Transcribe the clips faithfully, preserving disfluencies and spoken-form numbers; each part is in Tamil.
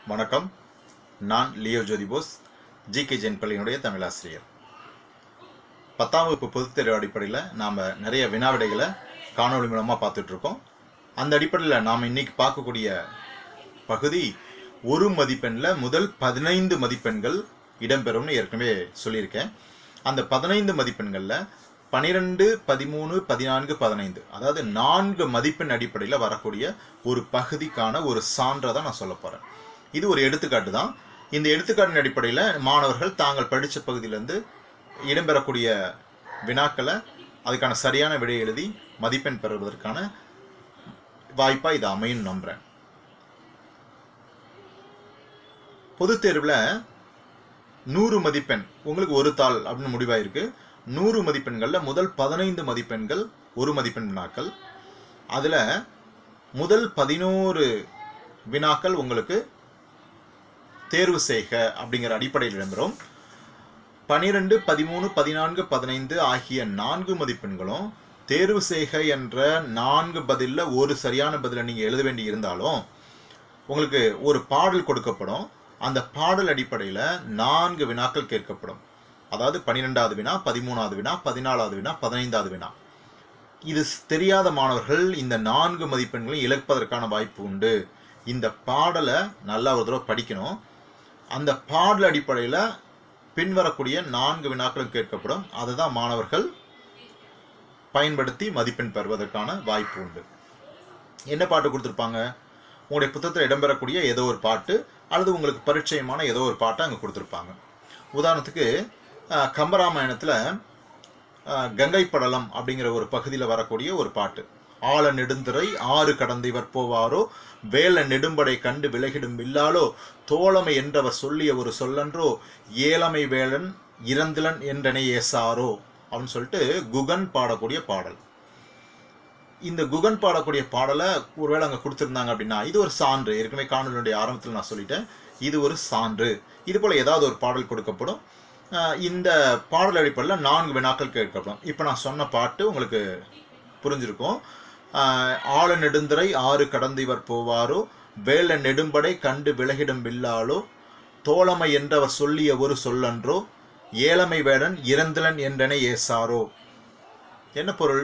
வணக்கம். நான் லியோ ஜோதிபோஸ், ஜிகே ஜெயின் பள்ளியினுடைய தமிழாசிரியர். பத்தாம் வகுப்பு பொதுத்தேர்வு அடிப்படையில் நாம் நிறைய வினாவிடைகளை காணொளி மூலமாக பார்த்துட்ருக்கோம். அந்த அடிப்படையில் நாம் இன்னைக்கு பார்க்கக்கூடிய பகுதி ஒரு மதிப்பெண்ணில் முதல் பதினைந்து மதிப்பெண்கள் இடம்பெறும்னு ஏற்கனவே சொல்லியிருக்கேன். அந்த பதினைந்து மதிப்பெண்களில் பனிரெண்டு பதிமூணு பதினான்கு பதினைந்து அதாவது நான்கு மதிப்பெண் அடிப்படையில் வரக்கூடிய ஒரு பகுதிக்கான ஒரு சான்றை தான் நான் சொல்ல போகிறேன். இது ஒரு எடுத்துக்காட்டு தான். இந்த எடுத்துக்காட்டின் அடிப்படையில் மாணவர்கள் தாங்கள் படித்த பகுதியிலேருந்து இடம்பெறக்கூடிய வினாக்களை அதுக்கான சரியான விடை எழுதி மதிப்பெண் பெறுவதற்கான வாய்ப்பாக இது அமையும் நம்புகிறேன். பொதுத் தேர்வில் நூறு மதிப்பெண் உங்களுக்கு ஒரு தாள் அப்படின்னு முடிவாயிருக்கு. நூறு மதிப்பெண்களில் முதல் பதினைந்து மதிப்பெண்கள் ஒரு மதிப்பெண் வினாக்கள். அதில் முதல் பதினோரு வினாக்கள் உங்களுக்கு தேர்வு செய்க அப்படிங்கிற அடிப்படையில் இடம்பெறும். பனிரெண்டு பதிமூணு பதினான்கு பதினைந்து ஆகிய நான்கு மதிப்பெண்களும் தேர்வு செய்க என்ற நான்கு பதிலில் ஒரு சரியான பதிலை நீங்கள் எழுத வேண்டி இருந்தாலும் உங்களுக்கு ஒரு பாடல் கொடுக்கப்படும். அந்த பாடல் அடிப்படையில் நான்கு வினாக்கள் கேட்கப்படும். அதாவது பன்னிரெண்டாவது வினா, பதிமூணாவது வினா, பதினாலாவது வினா, பதினைந்தாவது வினா. இது தெரியாத மாணவர்கள் இந்த நான்கு மதிப்பெண்களை இழப்பதற்கான வாய்ப்பு உண்டு. இந்த பாடலை நல்லா ஒரு தடவை படிக்கணும். அந்த பாடல் அடிப்படையில் பின்வரக்கூடிய நான்கு வினாக்களும் கேட்கப்படும். அதுதான் மாணவர்கள் பயன்படுத்தி மதிப்பெண் பெறுவதற்கான வாய்ப்பு உண்டு. என்ன பாட்டு கொடுத்துருப்பாங்க? உங்களுடைய புத்தகத்தில் இடம்பெறக்கூடிய ஏதோ ஒரு பாட்டு அல்லது உங்களுக்கு பரிச்சயமான ஏதோ ஒரு பாட்டை அங்கே கொடுத்துருப்பாங்க. உதாரணத்துக்கு கம்பராமாயணத்தில் கங்கை படலம் அப்படிங்கிற ஒரு பகுதியில் வரக்கூடிய ஒரு பாட்டு. ஆழ நெடுந்திரை ஆறு கடந்து இவர் போவாரோ, வேல நெடும்படை கண்டு விலகிடும் வில்லாலோ, தோழமை என்றவர் சொல்லிய ஒரு சொல்லன்றோ, ஏழமை வேளன் இறந்திலன் என்றனை ஏசாரோ அப்படின்னு சொல்லிட்டு குகன் பாடக்கூடிய பாடல். இந்த குகன் பாடக்கூடிய பாடலை ஒருவேளை அங்கே கொடுத்துருந்தாங்க அப்படின்னா இது ஒரு சான்று. ஏற்கனவே காணொலியுடைய ஆரம்பத்தில் நான் சொல்லிட்டேன், இது ஒரு சான்று. இது போல் ஏதாவது ஒரு பாடல் கொடுக்கப்படும். இந்த பாடல் அடிப்படையில் நான்கு வினாக்கள் கேட்கப்படும். இப்போ நான் சொன்ன பாட்டு உங்களுக்கு புரிஞ்சிருக்கும். ஆழ நெடுந்திரை ஆறு கடந்து இவர் போவாரோ, வேல நெடும்படை கண்டு விலகிடும் வில்லாலோ, தோழமை என்றவர் சொல்லிய ஒரு சொல்லன்றோ, ஏழமை வேடன் இறந்திலன் என்றனை ஏசாரோ. என்ன பொருள்?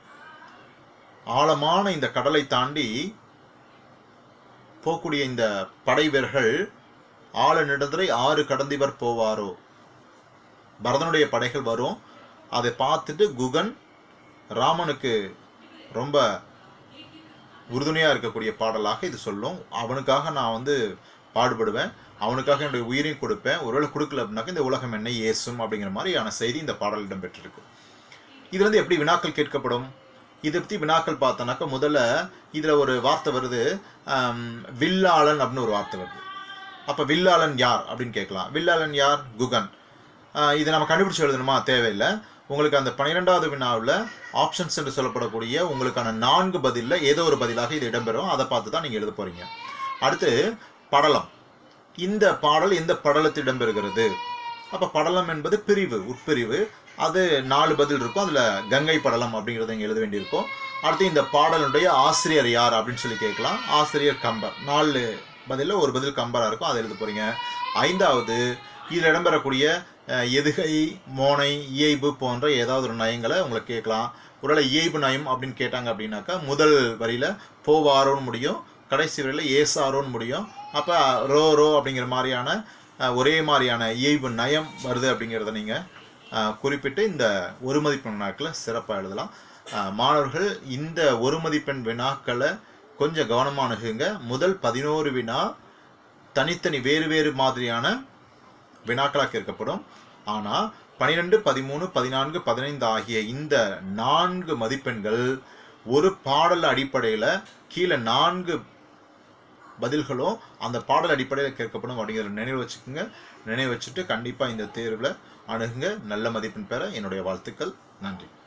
ஆழமான இந்த கடலை தாண்டி போகக்கூடிய இந்த படை வீரர்கள் ஆழ நெடுந்திரை ஆறு கடந்து இவர் போவாரோ, பரதனுடைய படைகள் வரும். அதை பார்த்துட்டு குகன் ராமனுக்கு ரொம்ப உறுதுணையாக இருக்கக்கூடிய பாடலாக இது சொல்லும். அவனுக்காக நான் வந்து பாடுபடுவேன், அவனுக்காக என்னுடைய உயிரையும் கொடுப்பேன், ஒருவேளை கொடுக்கல அப்படின்னாக்க இந்த உலகம் என்னை ஏசும் அப்படிங்கிற மாதிரியான செய்தி இந்த பாடல் இடம்பெற்றிருக்கு. இதுல இருந்து எப்படி வினாக்கள் கேட்கப்படும்? இதை பற்றி வினாக்கள் பார்த்தோன்னாக்கா முதல்ல இதில் ஒரு வார்த்தை வருது, வில்லாளன் அப்படின்னு ஒரு வார்த்தை வருது. அப்போ வில்லாளன் யார் அப்படின்னு கேட்கலாம். வில்லாளன் யார்? குகன். இதை நம்ம கண்டுபிடிச்சு எழுதணுமா? தேவையில்லை. உங்களுக்கு அந்த பன்னிரெண்டாவது வினாவில் ஆப்ஷன்ஸ் என்று சொல்லப்படக்கூடிய உங்களுக்கான நான்கு பதிலில் ஏதோ ஒரு பதிலாக இது இடம்பெறும். அதை பார்த்து தான் நீங்கள் எழுத போகிறீங்க. அடுத்து படலம். இந்த பாடல் எந்த படலத்தில் இடம்பெறுகிறது? அப்போ படலம் என்பது பிரிவு, உட்பிரிவு. அது நாலு பதில் இருக்கும். அதில் கங்கை படலம் அப்படிங்கிறத இங்கே எழுத வேண்டியிருக்கும். அடுத்து இந்த பாடலுடைய ஆசிரியர் யார் அப்படின்னு சொல்லி கேட்கலாம். ஆசிரியர் கம்பர். நாலு பதிலில் ஒரு பதில் கம்பராக இருக்கும், அதை எழுத போகிறீங்க. ஐந்தாவது இதில் இடம்பெறக்கூடிய எதுகை, மோனை, இயைபு போன்ற ஏதாவது ஒரு நயங்களை உங்களுக்கு கேட்கலாம். ஒருவேளை இயைபு நயம் அப்படின்னு கேட்டாங்க அப்படின்னாக்கா முதல் வரியில் போவாரோன்னு முடியும், கடைசி வரியில் ஏசாரோன்னு முடியும். அப்போ ரோ ரோ அப்படிங்கிற மாதிரியான ஒரே மாதிரியான இயைபு நயம் வருது அப்படிங்கிறத நீங்கள் குறிப்பிட்டு இந்த ஒரு மதிப்பெண் வினாக்களை சிறப்பாக எழுதலாம். மாணவர்கள் இந்த ஒரு மதிப்பெண் வினாக்களை கொஞ்சம் கவனமாக அணுகுங்க. முதல் பதினோரு வினா தனித்தனி வேறு வேறு மாதிரியான வினாக்களாக கேட்கப்படும். ஆனால் பனிரெண்டு பதிமூணு பதினான்கு பதினைந்து ஆகிய இந்த நான்கு மதிப்பெண்கள் ஒரு பாடல் அடிப்படையில் கீழே நான்கு பதில்களும் அந்த பாடல் அடிப்படையில் கேட்கப்படும் அப்படிங்கிறத நினைவு வச்சுக்கோங்க. நினைவு வச்சுட்டு கண்டிப்பாக இந்த தேர்வில் அணுகுங்க. நல்ல மதிப்பெண் பெற என்னுடைய வாழ்த்துக்கள். நன்றி.